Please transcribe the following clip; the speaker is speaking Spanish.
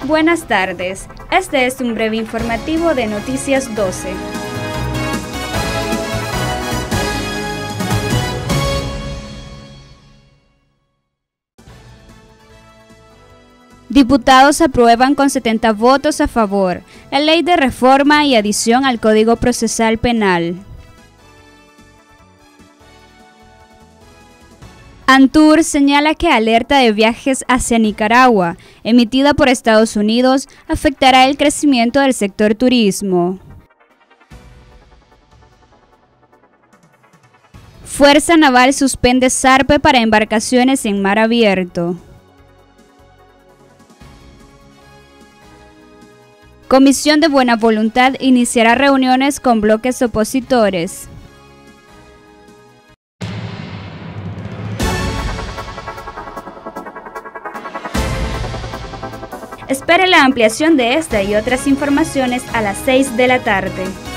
Buenas tardes, este es un breve informativo de Noticias 12. Diputados aprueban con 70 votos a favor la ley de reforma y adición al Código Procesal Penal. ANTUR señala que alerta de viajes hacia Nicaragua, emitida por Estados Unidos, afectará el crecimiento del sector turismo. Fuerza Naval suspende zarpe para embarcaciones en mar abierto. Comisión de Buena Voluntad iniciará reuniones con bloques opositores. Espere la ampliación de esta y otras informaciones a las 6 de la tarde.